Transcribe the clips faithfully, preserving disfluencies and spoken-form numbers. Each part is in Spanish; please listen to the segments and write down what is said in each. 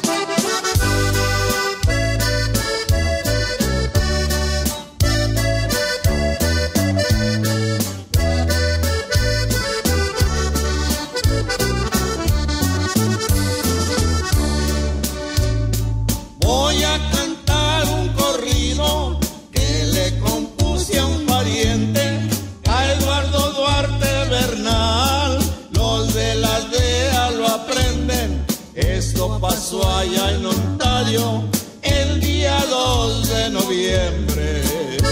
Voy a cantar un corrido que le compuse a un pariente, a Eduardo Duarte Bernal. Los de la aldea lo aprenden. Esto pasó allá en Ontario el día dos de noviembre.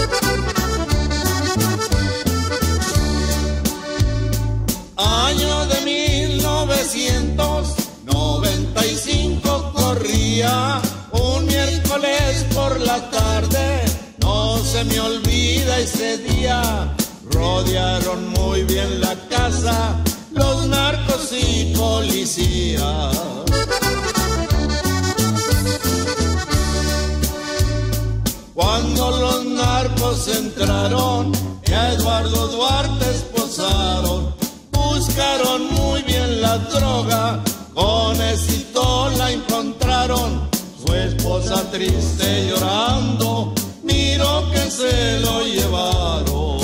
Año de mil novecientos noventa y cinco corría un miércoles por la tarde. No se me olvida ese día. Rodearon muy bien la casa los narcos y policías. Cuando los narcos entraron y a Eduardo Duarte esposaron, buscaron muy bien la droga, con éxito la encontraron. Su esposa triste llorando miró que se lo llevaron.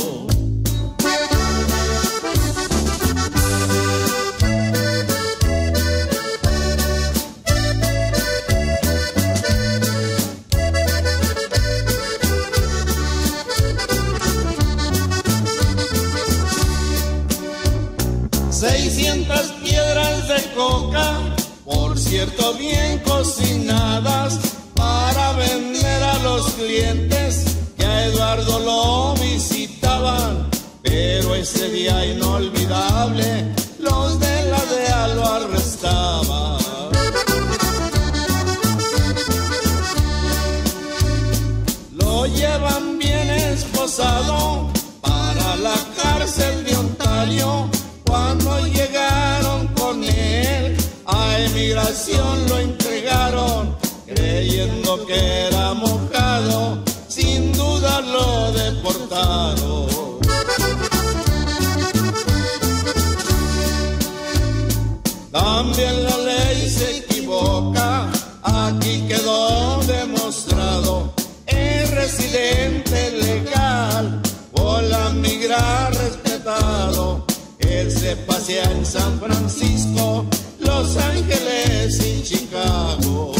Seiscientas piedras de coca, por cierto bien cocinadas, para vender a los clientes que a Eduardo lo visitaban. Pero ese día inolvidable los de la D E A lo arrestaban. Lo llevan bien esposado para la cárcel de Ontario. Cuando llegaron con él a emigración lo entregaron, creyendo que era mojado, sin duda lo deportaron. También la ley se equivoca, aquí quedó demostrado. El residente legal por la migra respetado. Él se pasea en San Francisco, Los Ángeles y Chicago.